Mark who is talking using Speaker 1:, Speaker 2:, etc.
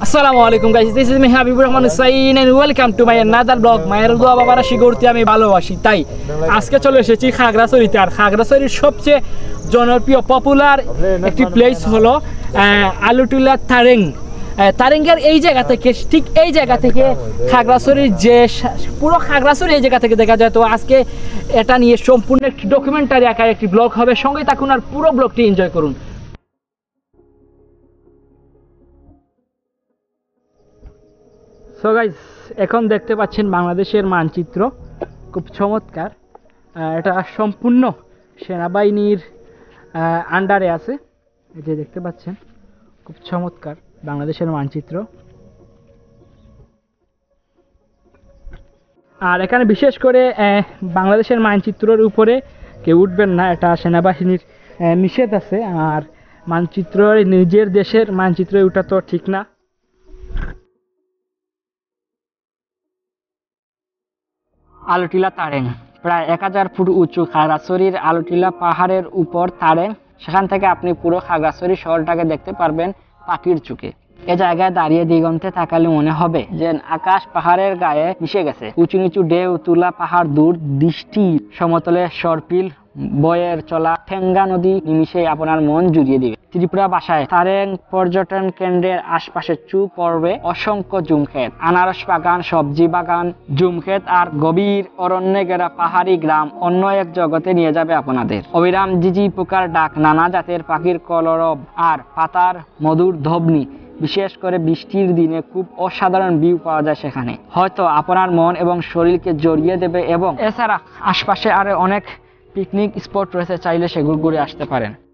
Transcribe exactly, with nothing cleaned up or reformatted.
Speaker 1: আসসালামু আলাইকুম guys, this is me Habibur Rahman Hussain and welcome to my another blog. মায়ের দোয়া বাবার আশীর্বাদ করতে আমি ভালোবাসি, তাই আজকে চলে এসেছি খাগড়াছড়িতে। আর খাগড়াছড়ির সবচেয়ে জনপ্রিয় পপুলার একটি প্লেস হলো আলুটিলা তারেং। তারেঙ্গের এই জায়গা থেকে, ঠিক এই জায়গা থেকে খাগড়াছড়ির যে পুরো খাগড়াছড়ি এই জায়গা থেকে দেখা যায়। তো আজকে এটা নিয়ে সম্পূর্ণ একটি ডকুমেন্টারি আকারে একটি ব্লগ হবে, সঙ্গে থাকুন আর পুরো ব্লগটি এনজয় করুন। সো গাইস, এখন দেখতে পাচ্ছেন বাংলাদেশের মানচিত্র, খুব চমৎকার। এটা সম্পূর্ণ সেনাবাহিনীর আন্ডারে আছে, এই যে দেখতে পাচ্ছেন, খুব চমৎকার বাংলাদেশের মানচিত্র। আর এখানে বিশেষ করে বাংলাদেশের মানচিত্রের উপরে কেউ উঠবেন না, এটা সেনাবাহিনীর নিষেধ আছে। আর মানচিত্র নিজের দেশের মানচিত্রে ওঠা তো ঠিক না। আলুটিলা তারেং প্রায় এক হাজার ফুট উঁচু খাগড়াছড়ির আলুটিলা পাহাড়ের উপর তারেং। সেখান থেকে আপনি পুরো খাগড়াছড়ি শহরটাকে দেখতে পারবেন পাখির চোখে। এ জায়গায় দাঁড়িয়ে দিগন্তে তাকালে মনে হবে যে আকাশ পাহাড়ের গায়ে মিশে গেছে। উঁচু নিচু ঢেউ তুলা পাহাড় দূর দৃষ্টি সমতলে সরপিল বয়ের চলা ঠেঙ্গা নদী নিমিশে আপনার মন জুড়িয়ে দিবে। ত্রিপুরা ভাষায় তারেং পর্যটন কেন্দ্রের আশপাশে চু পড়বে অসংখ্য জুমক্ষেত, আনারস বাগান, সবজি বাগান, জুমক্ষেত আর গভীর অরণ্যে ঘেরা পাহাড়ি গ্রাম অন্য এক জগতে নিয়ে যাবে আপনাদের। অবিরাম জিজি পোকার ডাক, নানা জাতের পাখির কলরব আর পাতার মধুর ধ্বনি। বিশেষ করে বৃষ্টির দিনে খুব অসাধারণ ভিউ পাওয়া যায় সেখানে, হয়তো আপনার মন এবং শরীরকে জড়িয়ে দেবে। এবং এছাড়া আশপাশে আরো অনেক পিকনিক স্পট রয়েছে, চাইলে সেগুলো ঘুরে আসতে পারেন।